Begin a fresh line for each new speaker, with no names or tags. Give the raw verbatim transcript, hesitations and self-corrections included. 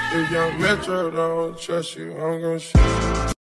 If young Metro don't trust you, I'm gon' shoot you.